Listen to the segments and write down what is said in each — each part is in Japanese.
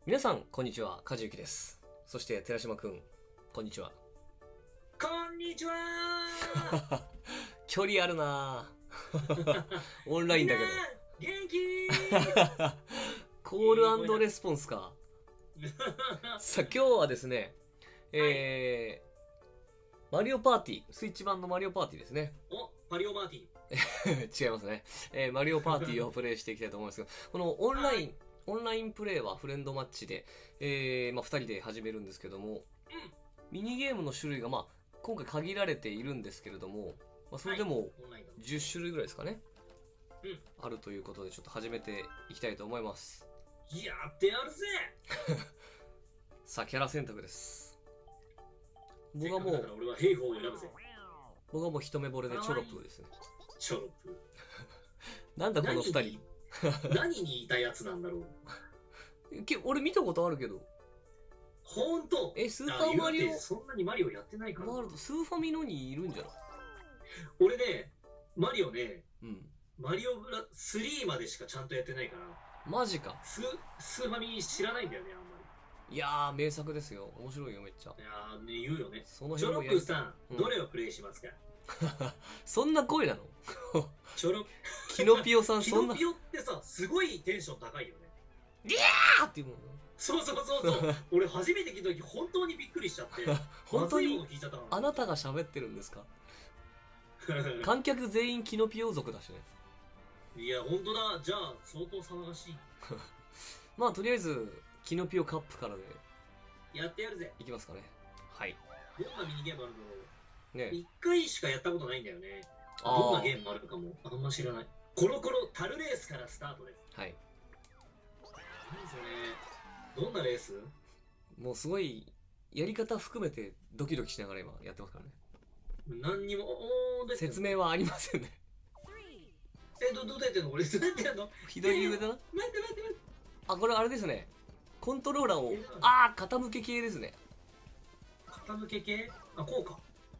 皆さんこんにちは、梶幸です。そして寺島くん、こんにちは。 こんにちは距離あるなオンラインだけど元気コール&レスポンスか。さあ今日はですね、マリオパーティー、スイッチ版のマリオパーティーですね。 お、マリオマーティ違いますね、マリオパーティーをプレイしていきたいと思いますが、このオンラインプレイはフレンドマッチで、2人で始めるんですけども、ミニゲームの種類が、今回限られているんですけれども、それでも10種類ぐらいですかね、あるということで、ちょっと始めていきたいと思います。 やってやるぜさあ、キャラ選択です。 僕はもう、俺は兵法を選ぶぜ。 僕はもう一目惚れでチョロプーですね。 チョロプー。 なんだこの二人。 何にいたやつなんだろう。 俺見たことあるけど。 ほんとスーパーマリオ。 そんなにマリオやってないから。 スーファミのにいるんじゃない？ 俺ね、マリオね、 うん。 マリオブラ3までしかちゃんとやってないから。 マジか。 スーファミ知らないんだよね、あんまり。 いやー、名作ですよ。面白いよ、めっちゃ。 いやー、ね、言うよね。 そのチョロ辺もプーさん、どれをプレイしますか？ そんな声なの？ チョロキノピオさん、 キそんな。 ノピオってさ、すごいテンション高いよね。 ギャーっていうの。 そう俺初めて聞いた時本当にびっくりしちゃって本当にまずいもの聞いちゃったのあなたが喋ってるんですか？観客全員キノピオ族だしね。 いや本当だ。じゃあ相当騒がしい。 とりあえずキノピオカップからでやってやるぜ。 いきますかね。はい。 どんなミニゲームあるの？ ね、 1回しかやったことないんだよね。 あー、 どんなゲームあるかもあんま知らない。コロコロタルレースからスタートです。 はい。 何それ？どんなレース？ もうすごいやり方含めてドキドキしながら今やってますからね。 何にも説明はありませんね。 どうやってんの？俺どうやってやんの？ 左上だな。 待ってあ、これあれですね。コントローラーを傾け系ですね。 傾け系？あ、こうか。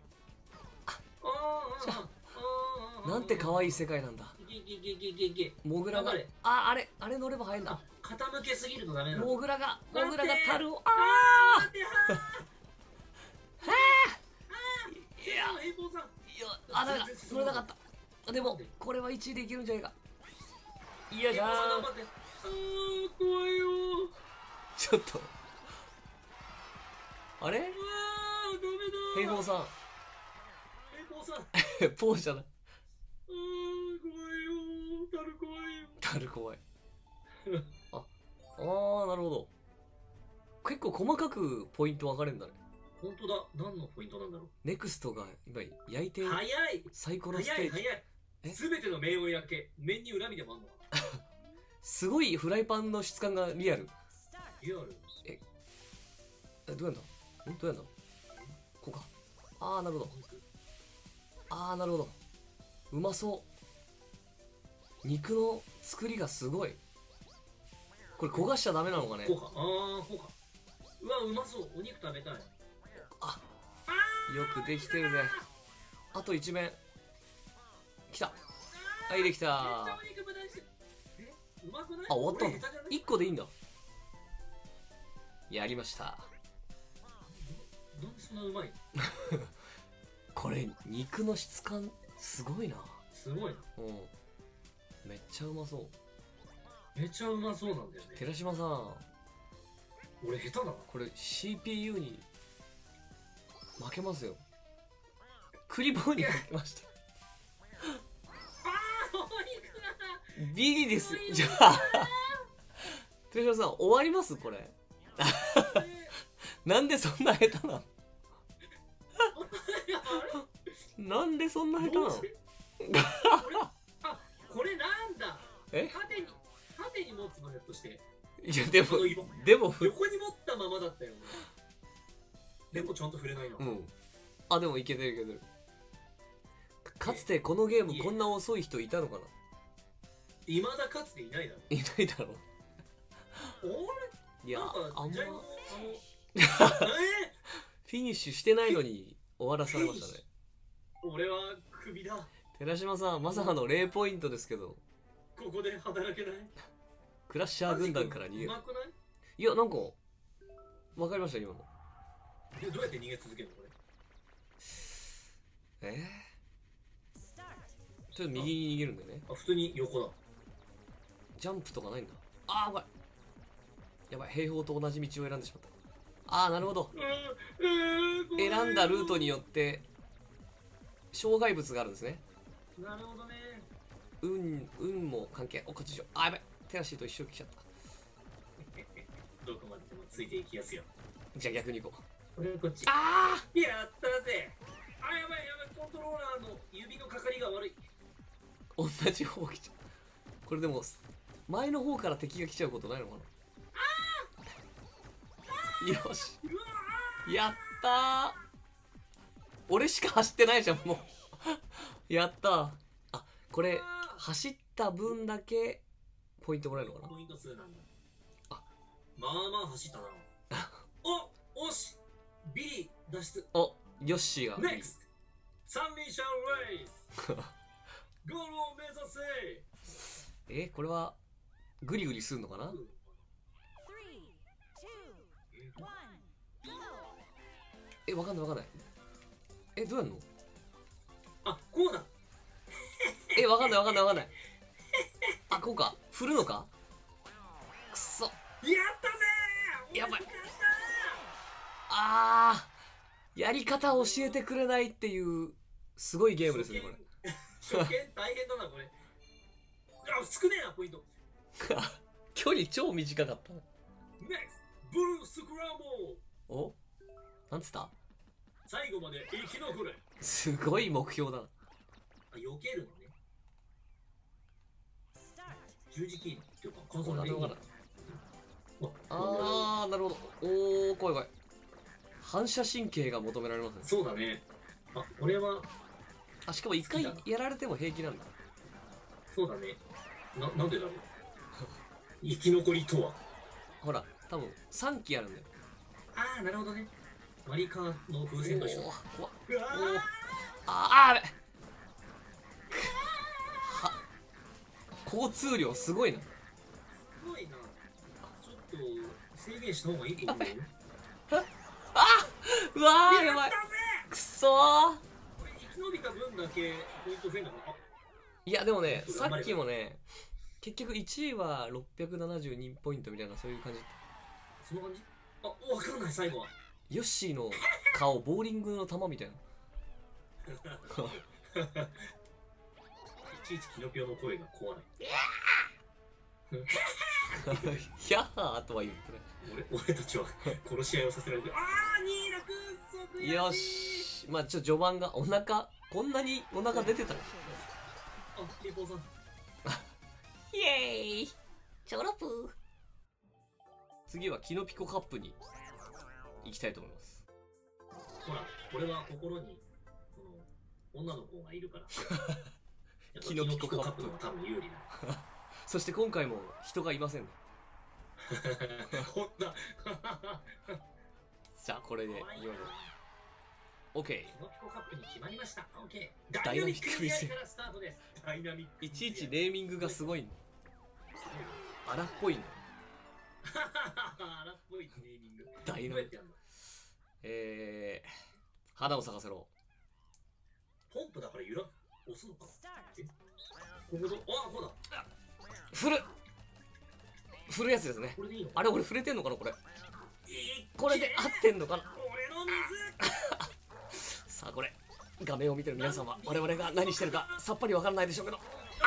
なんて可愛い世界なんだ。モグラがあれ乗れば速いんだ。 傾けすぎるとダメなの。 モグラが樽をいやダメだ、乗れなかった。でもこれは1位でいけるんじゃないか。いやじゃーん。 怖いよ。 ちょっとあれ？平方さんポーじゃない。 怖いよ。 樽怖い。なるほど。結構細かくポイント分かれるんだね。 本当だ。何のポイントなんだろう。 ネクストが今焼いて早い。 サイコロステージ。 すべての麺を焼け。麺に恨みでもあんの？ すごいフライパンの質感がリアル。 リアル？ どうやんだ？どうやんだ？こうか。なるほど。なるほど。うまそう。肉の作りがすごい。これ焦がしちゃダメなのかね。 こうか。こうか。うわ、うまそう。お肉食べたい。 よくできてるね。あと一面きた。はい、できた。 うまくない？ 終わったんだ。1個でいいんだ。やりました。 なんでそんなうまい？ これ肉の質感すごいな。 すごいな。 めっちゃうまそう。 めっちゃうまそうなんだよね。 寺島さん、 俺下手だな。 これ CPU に負けますよ。クリボーに負けました。ビリですよ。じゃあ寺島さん終わりますこれ。なんでそんな下手なの？なんでそんな下手なの？ これなんだ？縦に持つのやとして。 いやでも横に持ったままだったよね。でもちゃんと触れないな。 でもいけてるいけてる。かつてこのゲームこんな遅い人いたのかな？ 未だかつていないだろ。 いないだろう。いやあんまフィニッシュしてないのに終わらされましたね。 俺はクビだ。 寺島さんまさかの0ポイントですけど、 ここで働けない。 クラッシャー軍団から逃げる。 うまくない？ いや、なんか、わかりました、今の。 で、どうやって逃げ続けるのこれ。 ちょっと右に逃げるんだよね。 あ、普通に横だ。 ジャンプとかないんだ。あー、やばい。やばい、平方と同じ道を選んでしまった。あー、なるほど。選んだルートによって、障害物があるんですね。 なるほどね。 運も関係。お、こっちしよう。あー、やばい。テラシーと一緒に来ちゃった。 どこまででもついていきやすよ。 じゃあ逆に行こう。 俺はこっち。 あやったぜ。あ、やばいやばい、コントローラーの指のかかりが悪い。 同じ方来ちゃう。これでも前の方から敵が来ちゃうことないのかな。よし、やったー。俺しか走ってないじゃん、もう。やったー。あ、これ走った分だけポイントもらえるのかな。 ポイント数なんだ。 あ、 まあまあ走ったな。おしビリ脱出。 お、ヨッシーが NEXT 三輪車レースゴールを目指せ。 これはグリグリするのかな。わかんないわかんない。どうやんの。 あ、こうだ。 わかんないわかんないわかんない。あ、こうか。振るのか。くそ。 やったぜ。 やばい。あー、やり方教えてくれないっていうすごいゲームですね、これ。 初見大変だな、これ。あ、少ねえな、ポイント。 距離超短かった。 NEXT ブルースクランボー。 お、なんつった。 最後まで生き残れ。 すごい目標だな。 あ、避けるのね。十字キーっていうかコンソールでいい。 あー、なるほど。おー、怖い怖い。反射神経が求められますね。 そうだね。あ、俺は。 あ、しかも一回やられても平気なんだ。 そうだね。なんでだろう。生き残りとは。 ほら、多分3機あるんだよ。 ああ、なるほどね。マリカーの風船と一緒。 怖っ。 うわー。 あー、は、交通量すごいな。 すごいな。ちょっと制限した方がいいと思うよ。 うわー、やばい。くそー。 これ生き延びた分だけポイント増えたのか。 いやでもね、さっきもね、結局1位は672ポイントみたいな、そういう感じ。 その感じ。あ、わかんない。最後はヨッシーの顔ボーリングの球みたいな。 いちいちキノピオの声が怖い。 ヒャッハーとは言ってない。 俺たちは殺し合いをさせられて、ああ、ニーラくん、そよし、まあ序盤がお腹、こんなにお腹出てたの。 あ、ケイポーさん。 イエーイ、チョロプー。次はキノピコカップに行きたいと思います。 ほら、俺は心にこの女の子がいるから。 キノピコカップの多分有利だ。 そして今回も人がいませんね。 ほんだ。 じゃあこれでいよいよ OK。 キノピコカップに決まりました。 OK。 ダイナミックミスからスタートです。ダイナミック。 いちいちネーミングがすごいの。荒っぽいの。 荒っぽいネーミング。 ダイナミック。花を咲かせろ。 ポンプだから押すのかな。ここど、あ、こうだ。 振るやつですね。 これでいいの。 あれ、俺触れてんのかな、これ。これで合ってんのかな。 俺の水。 さあ、これ画面を見てる皆さんは我々が何してるかさっぱりわからないでしょうけど、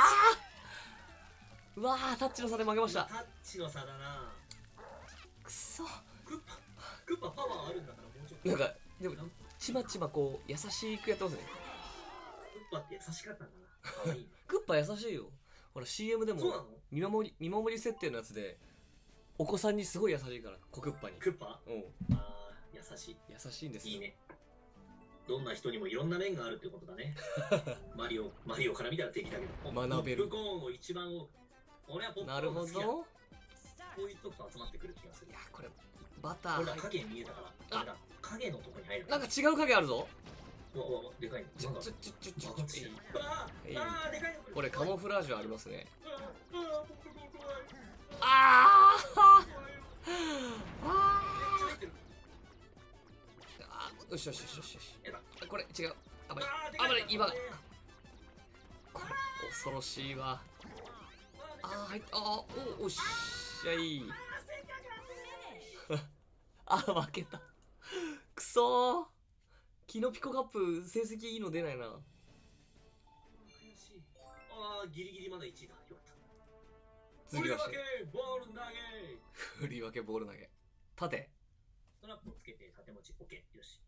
うわー、タッチの差で負けました。 タッチの差だな。 くそ。 クッパパワーあるんだからもうちょっと。 なんかでもちまちまこう優しくやってますね。 クッパって優しかったんだな。可愛い。 クッパ優しいよ。ほら CM でもそうなの？ 見守り設定のやつでお子さんにすごい優しいから、コクッパに。 クッパ？ うん。 ああ、優しい。 優しいんですよ。 いいね。どんな人にもいろんな面があるってことだね。マリオから見たら敵だけど。 学べる。 ポップコーンを一番多く。俺はポップコーンなるほど。 こういうとこ集まってくる気がする。 いや、これバターほら影見えたから。あ、影のとこに入る。 なんか違う影あるぞ。 でかいね。なんかでかいの。 これカモフラージュありますね。 しよしよしよしよし。 やだ。 これ違う。危ない。 あー、で危ない今が。 ねこれ恐ろしいわ。あー入った。あーおっしゃい。あー負けた。くそー。キノピコカップ成績いいの出ないな。 悔しい。ああ、ギリギリまだ1位だ。よかった。 次はして。 ボール投げ。 振り分けボール投げ。縦。 ストラップをつけて縦持ち。オッケー。よし。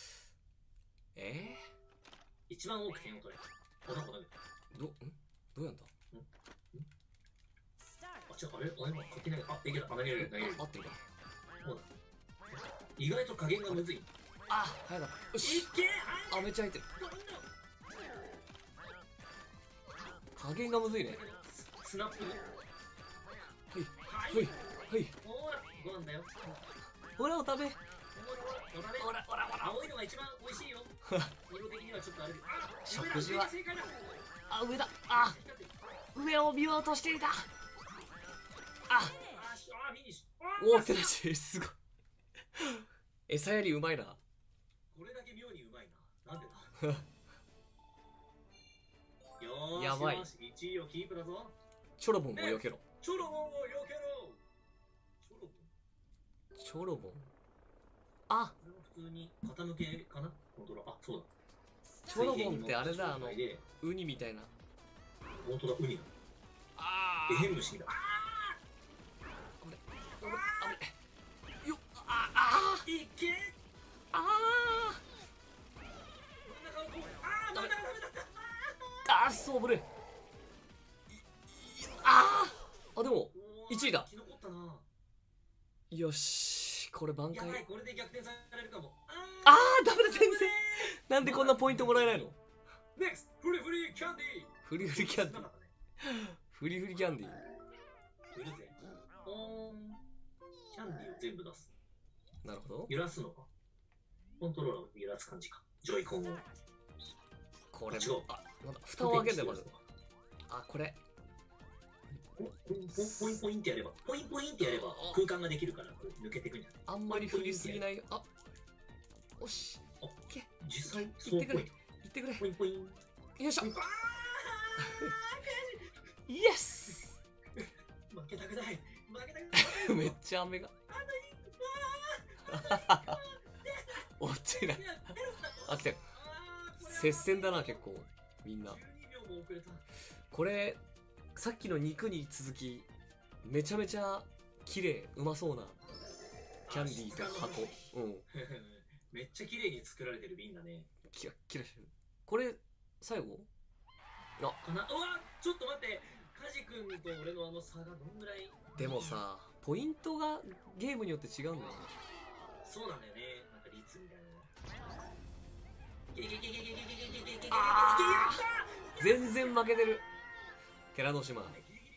一番多く点を取れ。ほらほら。 どうやんだ。 あ、違う、あれ勝手に投げ、あ、できる、あ、投げれる、投げれる。 合ってるか。 そうだ。意外と加減がむずい。 あ、早かった。よし。 いけあ、めっちゃ入ってる。加減がむずいね。 スナップ。 はいはいはい。 ほら、ご飯だよ。 ほらお食べ。 ほら、青いのが一番美味しいよ。色的にはちょっとあれで。 食事は正解だ。 あ、上だ。あ、上を見ようとしていた。あ、 フィニッシュ。 おお、手出しすごい。餌やりうまいな。 これだけ妙にうまいな。なんでだ。よーし、 やばい。 1位をキープだぞ。 チョロボンを避けろ。 チョロボンを避けろ。 チョロボン。あ、 これは普通に傾けかな。コントローラー。あ、そうだ。 チョロボンってあれだ、ウニみたいな。 本当だ、ウニだ。 あエヘンムシだ。 これ、あれ、よっ、 いけ。 あ、そうぶれ。あ、でも1位だ。 生き残ったな。 よし、これ挽回。 やばい、これで逆転されるかも。 ダメだ、全然。なんでこんなポイントもらえないの。 NEXT フリフリキャンディー。 フリフリキャンディー。フリフリキャンディー。 振るぜ。キャンディーを全部出す。 なるほど。 揺らすのか。コントローラーを揺らす感じか。ジョイコンを。 これ、 違う。 なんだ、蓋を開けんだよ、まず。これ。 ポインポインってやれば、ポインポインってやれば空間ができるから抜けてくんじゃない。 あんまり振りすぎない。おし。 実際、 行ってくれ。行ってくれ。 ポインポイン。 よいしょ。イエス。 負けたくない。負けたくない。 めっちゃ雨が。落ちない。来たよ。接戦だな、結構。みんな。これ、さっきの肉に続き、めちゃめちゃ綺麗、うまそうなキャンディーと箱。 めっちゃ綺麗に作られてる瓶だね。 キラッキラしてる。これ、最後かな。うわ、ちょっと待って。カジ君と俺のあの差がどんぐらい。 でもさ、ポイントがゲームによって違うんだよね。 そうなんだよね。なんか率みたいな。 全然負けてる。寺之島。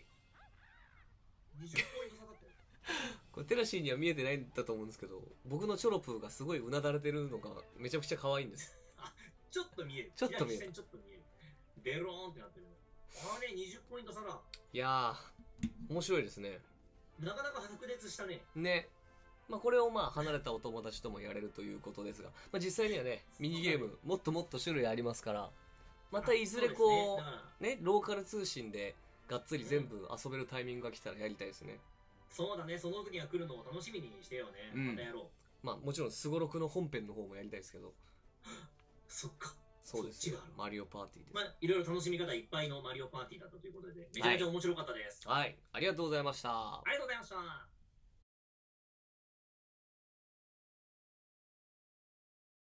これテラシーには見えてないんだと思うんですけど、僕のチョロプーがすごいうなだれてるのがめちゃくちゃ可愛いんです。 ちょっと見える。 ちょっと見える。 ベローンってなってる。あれ20ポイント差だ。 いやー、面白いですね。 なかなか白熱したね。 ね。これを離れたお友達ともやれるということですが、実際にはね、ミニゲームもっともっと種類ありますから、またいずれこう、ね、ローカル通信でがっつり全部遊べるタイミングが来たらやりたいですね。 そうだね、その時が来るのを楽しみにしてよね。またやろう。もちろんスゴロクの本編の方もやりたいですけど。 そっか。 そうですよ。マリオパーティーです。 いろいろ楽しみ方いっぱいのマリオパーティーだったということで、めちゃめちゃ面白かったです。 はい、ありがとうございました。 ありがとうございました。